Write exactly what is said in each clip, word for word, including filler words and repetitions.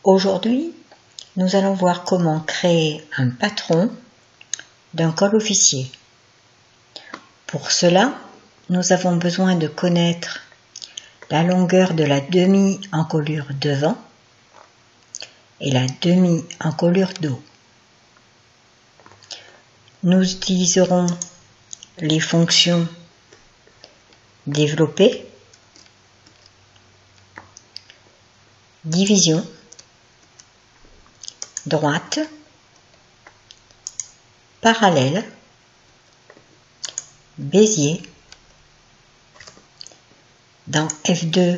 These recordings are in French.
Aujourd'hui, nous allons voir comment créer un patron d'un col officier. Pour cela, nous avons besoin de connaître la longueur de la demi-encolure devant et la demi-encolure dos. Nous utiliserons les fonctions développer, division, droite, parallèle, Bézier. Dans F deux,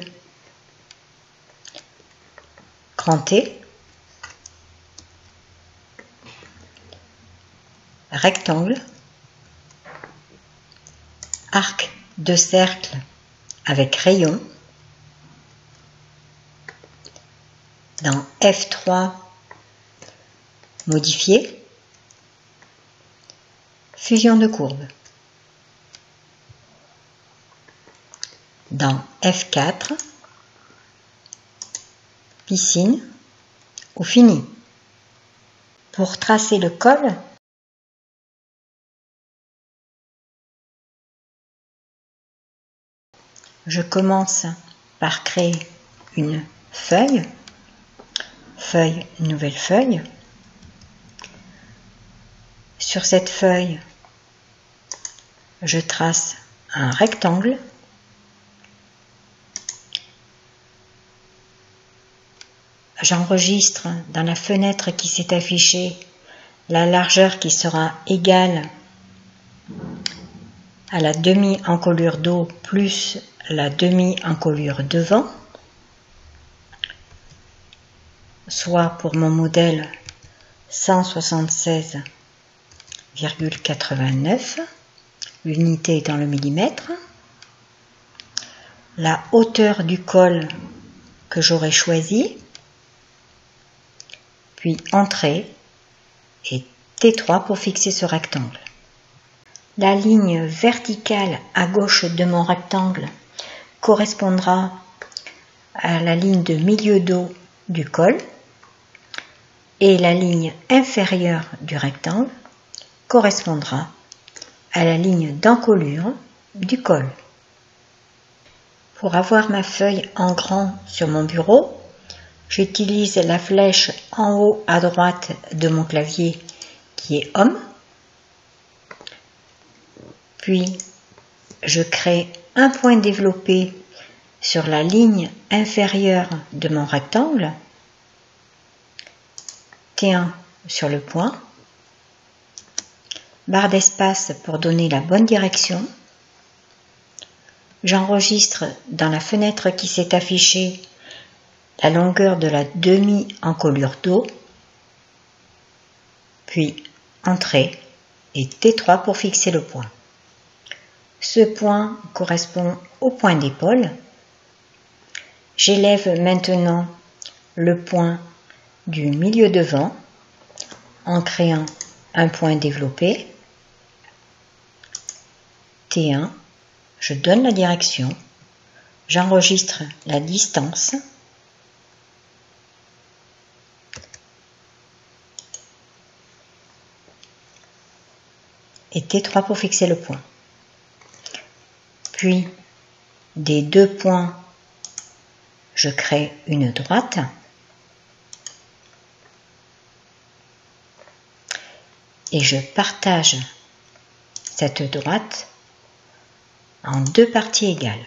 grand T, rectangle, arc de cercle avec rayon. Dans F trois, modifier, fusion de courbes. Dans F quatre, piscine ou fini. Pour tracer le col, je commence par créer une feuille, feuille, nouvelle feuille. Sur cette feuille, je trace un rectangle. J'enregistre dans la fenêtre qui s'est affichée la largeur qui sera égale à la demi-encolure dos plus la demi-encolure devant, soit pour mon modèle cent soixante-seize virgule quatre-vingt-neuf, l'unité étant le millimètre. La hauteur du col que j'aurai choisi, puis entrée et T trois pour fixer ce rectangle. La ligne verticale à gauche de mon rectangle correspondra à la ligne de milieu dos du col et la ligne inférieure du rectangle correspondra à la ligne d'encolure du col. Pour avoir ma feuille en grand sur mon bureau, j'utilise la flèche en haut à droite de mon clavier qui est homme. Puis, je crée un point développé sur la ligne inférieure de mon rectangle, T un sur le point, barre d'espace pour donner la bonne direction. J'enregistre dans la fenêtre qui s'est affichée la longueur de la demi-encolure dos, puis entrée et T trois pour fixer le point. Ce point correspond au point d'épaule. J'élève maintenant le point du milieu devant en créant un point développé. T un, je donne la direction, j'enregistre la distance et T trois pour fixer le point. Puis, des deux points, je crée une droite. Et je partage cette droite en deux parties égales.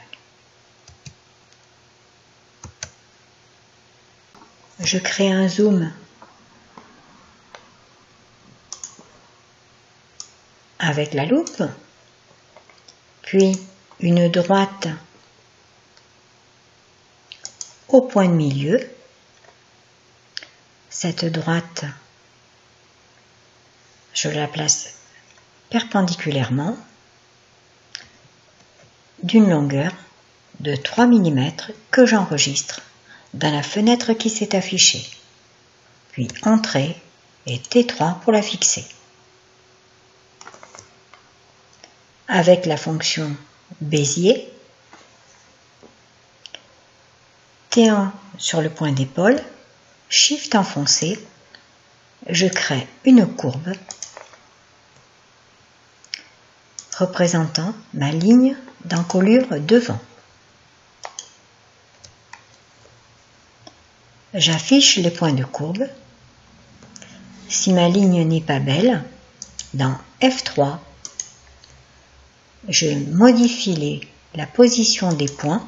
Je crée un zoom avec la loupe, puis une droite au point de milieu. Cette droite, je la place perpendiculairement d'une longueur de trois millimètres que j'enregistre dans la fenêtre qui s'est affichée. Puis entrée et T trois pour la fixer. Avec la fonction Bézier, T un sur le point d'épaule, Shift enfoncé, je crée une courbe représentant ma ligne d'encolure devant. J'affiche les points de courbe. Si ma ligne n'est pas belle, dans F trois, je modifie les, la position des points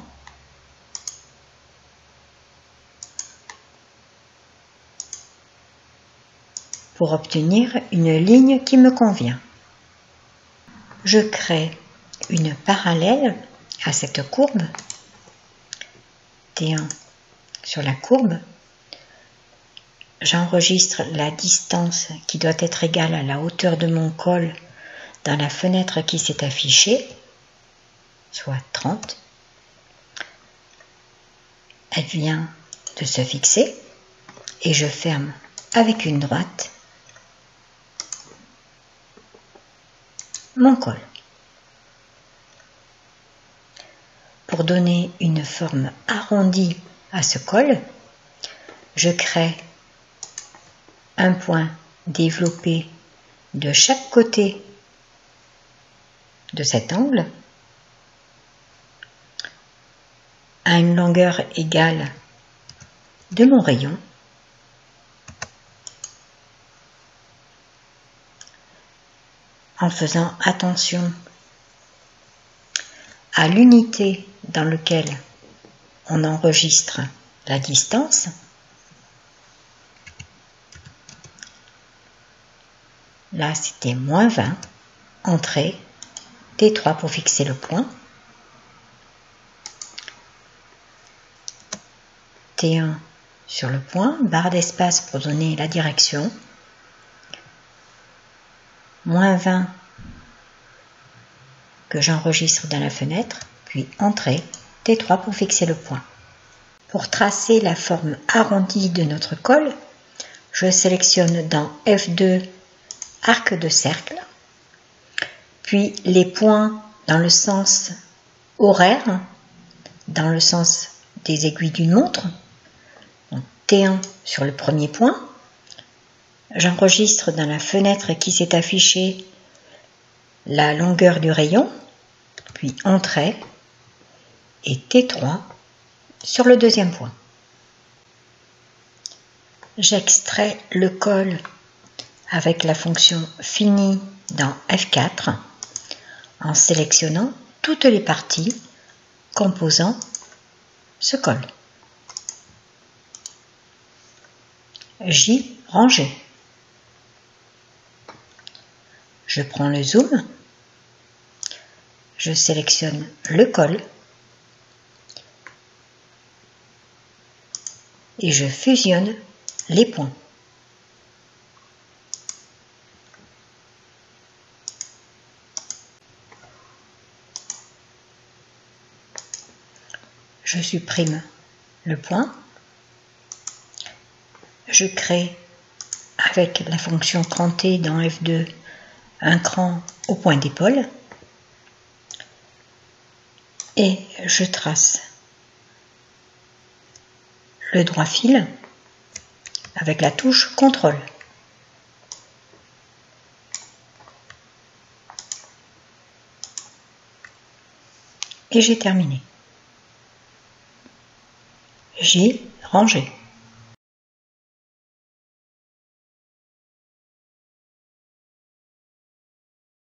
pour obtenir une ligne qui me convient. Je crée une parallèle à cette courbe, T un sur la courbe. J'enregistre la distance qui doit être égale à la hauteur de mon col dans la fenêtre qui s'est affichée, soit trente. Elle vient de se fixer et je ferme avec une droite mon col. Pour donner une forme arrondie à ce col, je crée un point développé de chaque côté de cet angle à une longueur égale de mon rayon. En faisant attention à l'unité dans laquelle on enregistre la distance, là c'était moins vingt, entrée, T trois pour fixer le point, T un sur le point, barre d'espace pour donner la direction, moins vingt que j'enregistre dans la fenêtre, puis entrée, T trois pour fixer le point. Pour tracer la forme arrondie de notre col, je sélectionne dans F deux arc de cercle, puis les points dans le sens horaire, dans le sens des aiguilles d'une montre, donc T un sur le premier point. J'enregistre dans la fenêtre qui s'est affichée la longueur du rayon, puis entrée, et T trois sur le deuxième point. J'extrais le col avec la fonction Fini dans F quatre en sélectionnant toutes les parties composant ce col. J rangé. Je prends le zoom, je sélectionne le col et je fusionne les points. Je supprime le point. Je crée avec la fonction cranter dans F deux un cran au point d'épaule et je trace le droit fil avec la touche contrôle. Et j'ai terminé. J'ai rangé.